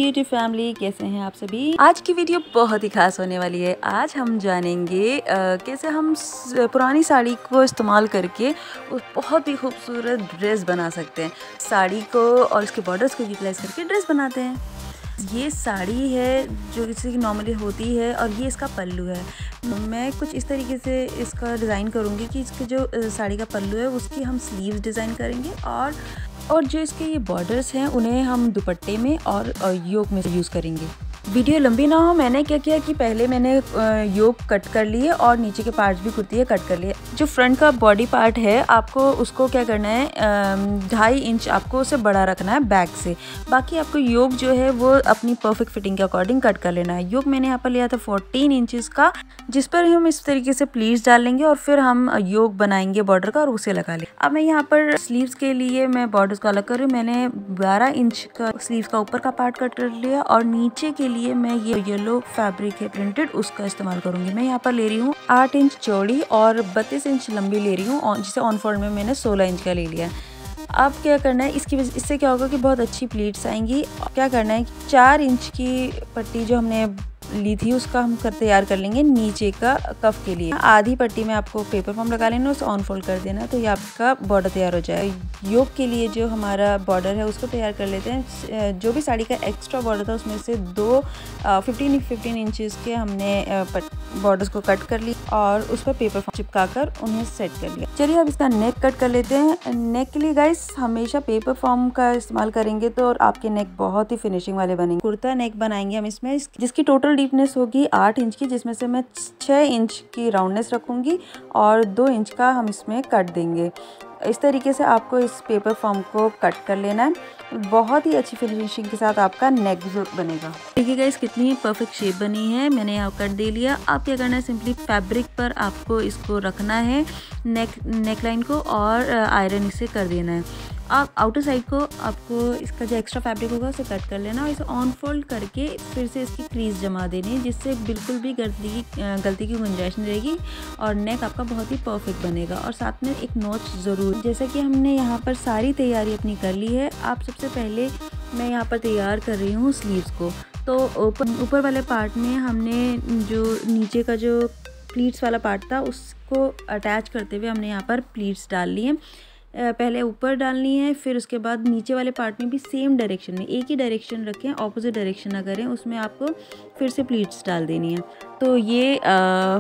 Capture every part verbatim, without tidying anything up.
YouTube family, कैसे हैं आप सभी। आज की वीडियो बहुत ही खास होने वाली है। आज हम जानेंगे आ, कैसे हम पुरानी साड़ी को इस्तेमाल करके बहुत ही खूबसूरत ड्रेस बना सकते हैं। साड़ी को और इसके बॉर्डर्स को यूटिलाइज करके ड्रेस बनाते हैं। ये साड़ी है जो किसी की नॉर्मली होती है और ये इसका पल्लू है। मैं कुछ इस तरीके से इसका डिज़ाइन करूँगी कि इसके जो साड़ी का पल्लू है उसकी हम स्लीव्स डिज़ाइन करेंगे और और जो इसके ये बॉर्डर्स हैं उन्हें हम दुपट्टे में और योक में यूज़ करेंगे। वीडियो लंबी ना हो, मैंने क्या किया कि पहले मैंने योक कट कर लिए और नीचे के पार्ट्स भी कुर्ती है कट कर लिए। जो फ्रंट का बॉडी पार्ट है आपको उसको क्या करना है, ढाई इंच आपको उसे बड़ा रखना है बैक से। बाकी आपको योक जो है वो अपनी परफेक्ट फिटिंग के अकॉर्डिंग कट कर लेना है। योक मैंने यहाँ पर लिया था फोर्टीन इंचेस का, जिस पर हम इस तरीके से प्लीट्स डाल लेंगे और फिर हम योक बनाएंगे बॉर्डर का और उसे लगा लेंगे। अब मैं यहाँ पर स्लीव्स के लिए मैं बॉर्डर्स को अलग कर रही हूँ। मैंने बारह इंच का स्लीव्स का ऊपर का पार्ट कट कर लिया और नीचे के लिए मैं ये येलो फैब्रिक है प्रिंटेड, उसका इस्तेमाल करूंगी। मैं यहाँ पर ले रही हूँ आठ इंच चौड़ी और बत्तीस इंच लंबी ले रही हूँ, जिसे ऑन फोल्ड में मैंने सोलह इंच का ले लिया। अब क्या करना है, इसकी वजह इससे क्या होगा कि बहुत अच्छी प्लीट्स आएंगी। क्या करना है, चार इंच की पट्टी जो हमने ली थी उसका हम कर तैयार कर लेंगे नीचे का कफ के लिए। आधी पट्टी में आपको पेपर फॉर्म लगा लेना, उसे ऑन फोल्ड कर देना, तो ये आपका बॉर्डर तैयार हो जाएगा। योक के लिए जो हमारा बॉर्डर है उसको तैयार कर लेते हैं। जो भी साड़ी का एक्स्ट्रा बॉर्डर था उसमें से दो फिफ्टीन फिफ्टीन इंचेस के हमने बॉर्डर्स को कट कर ली और उस पर पेपर फॉर्म चिपका कर उन्हें सेट कर लिया। चलिए अब इसका नेक कट कर लेते हैं। नेक के लिए गाइस हमेशा पेपर फॉर्म का इस्तेमाल करेंगे तो और आपके नेक बहुत ही फिनिशिंग वाले बनेंगे। कुर्ता नेक बनाएंगे हम इसमें, जिसकी टोटल डीपनेस होगी आठ इंच की, जिसमें से मैं छः इंच की राउंडनेस रखूंगी और दो इंच का हम इसमें कट देंगे। इस तरीके से आपको इस पेपर फॉर्म को कट कर लेना है। बहुत ही अच्छी फिनिशिंग के साथ आपका नेक बनेगा। देखिए गाइस कितनी परफेक्ट शेप बनी है। मैंने यहाँ कट दे लिया। अब क्या करना है, सिंपली फैब्रिक पर आपको इसको रखना है नेक नेक लाइन को और आयरन इसे कर देना है। आप आउटर साइड को आपको इसका जो एक्स्ट्रा फैब्रिक होगा उसे कट कर लेना और इसे ऑन फोल्ड करके फिर से इसकी क्रीज जमा देनी है, जिससे बिल्कुल भी गलती की गलती की गुंजाइश नहीं रहेगी और नेक आपका बहुत ही परफेक्ट बनेगा। और साथ में एक नॉच ज़रूर। जैसा कि हमने यहाँ पर सारी तैयारी अपनी कर ली है, आप सबसे पहले मैं यहाँ पर तैयार कर रही हूँ स्लीव्स को। तो ऊपर ऊपर वाले पार्ट में हमने जो नीचे का जो प्लीट्स वाला पार्ट था उसको अटैच करते हुए हमने यहाँ पर प्लीट्स डाल लिए। पहले ऊपर डालनी है, फिर उसके बाद नीचे वाले पार्ट में भी सेम डायरेक्शन में, एक ही डायरेक्शन रखें, ऑपोजिट डायरेक्शन ना करें, उसमें आपको फिर से प्लीट्स डाल देनी है। तो ये आ,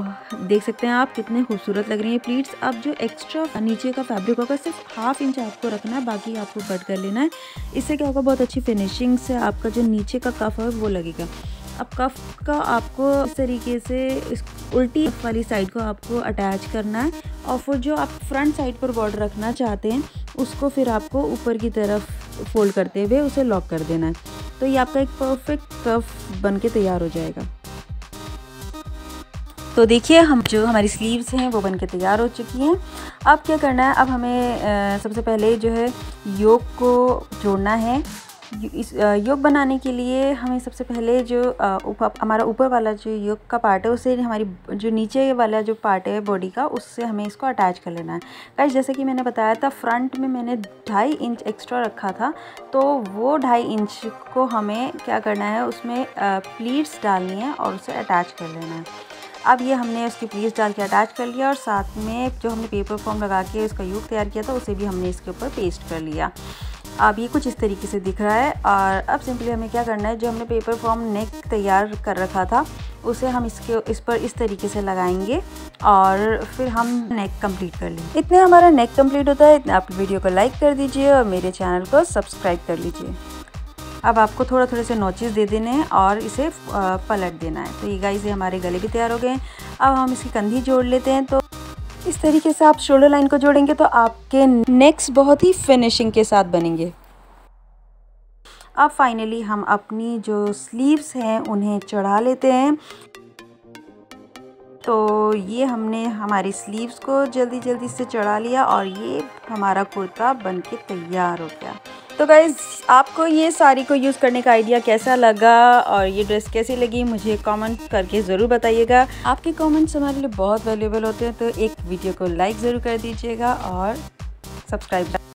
देख सकते हैं आप कितने खूबसूरत लग रही हैं प्लीट्स। अब जो एक्स्ट्रा नीचे का फैब्रिक होगा सिर्फ हाफ इंच आपको रखना है, बाकी आपको कट कर लेना है। इससे क्या होगा, बहुत अच्छी फिनिशिंग से आपका जो नीचे का कफ है वो लगेगा। अब कफ का आपको इस तरीके से इस उल्टी वाली साइड को आपको अटैच करना है और फिर जो आप फ्रंट साइड पर बॉर्डर रखना चाहते हैं उसको फिर आपको ऊपर की तरफ फोल्ड करते हुए उसे लॉक कर देना है। तो ये आपका एक परफेक्ट कफ बन के तैयार हो जाएगा। तो देखिए हम जो हमारी स्लीव्स हैं वो बन के तैयार हो चुकी हैं। अब क्या करना है, अब हमें आ, सबसे पहले जो है योक को जोड़ना है। इस योक बनाने के लिए हमें सबसे पहले जो ऊपर हमारा ऊपर वाला जो योक का पार्ट है उससे हमारी जो नीचे वाला जो पार्ट है बॉडी का उससे हमें इसको अटैच कर लेना है। गाइस जैसे कि मैंने बताया था फ्रंट में मैंने ढाई इंच एक्स्ट्रा रखा था, तो वो ढाई इंच को हमें क्या करना है, उसमें प्लीट्स डालनी है और उसे अटैच कर लेना है। अब ये हमने उसकी प्लीट्स डाल के अटैच कर लिया और साथ में जो हमने पेपर फॉर्म लगा के उसका योक तैयार किया था उसे भी हमने इसके ऊपर पेस्ट कर लिया। अब ये कुछ इस तरीके से दिख रहा है। और अब सिंपली हमें क्या करना है, जो हमने पेपर फॉर्म नेक तैयार कर रखा था उसे हम इसके इस पर इस तरीके से लगाएंगे और फिर हम नेक कंप्लीट कर लेंगे। इतने हमारा नेक कंप्लीट होता है। इतने आप वीडियो को लाइक कर दीजिए और मेरे चैनल को सब्सक्राइब कर लीजिए। अब आपको थोड़ा थोड़े से नोचेस दे देने हैं और इसे पलट देना है। तो ये गाइस ये हमारे गले भी तैयार हो गए। अब हम इसकी कंधी जोड़ लेते हैं। तो इस तरीके से आप शोल्डर लाइन को जोड़ेंगे तो आपके नेक्स बहुत ही फिनिशिंग के साथ बनेंगे। अब फाइनली हम अपनी जो स्लीव्स हैं उन्हें चढ़ा लेते हैं। तो ये हमने हमारी स्लीव्स को जल्दी जल्दी से चढ़ा लिया और ये हमारा कुर्ता बनके तैयार हो गया। तो गाइज़ आपको ये साड़ी को यूज़ करने का आइडिया कैसा लगा और ये ड्रेस कैसी लगी मुझे कमेंट करके ज़रूर बताइएगा। आपके कमेंट्स हमारे लिए बहुत वैल्यूएबल होते हैं, तो एक वीडियो को लाइक ज़रूर कर दीजिएगा और सब्सक्राइब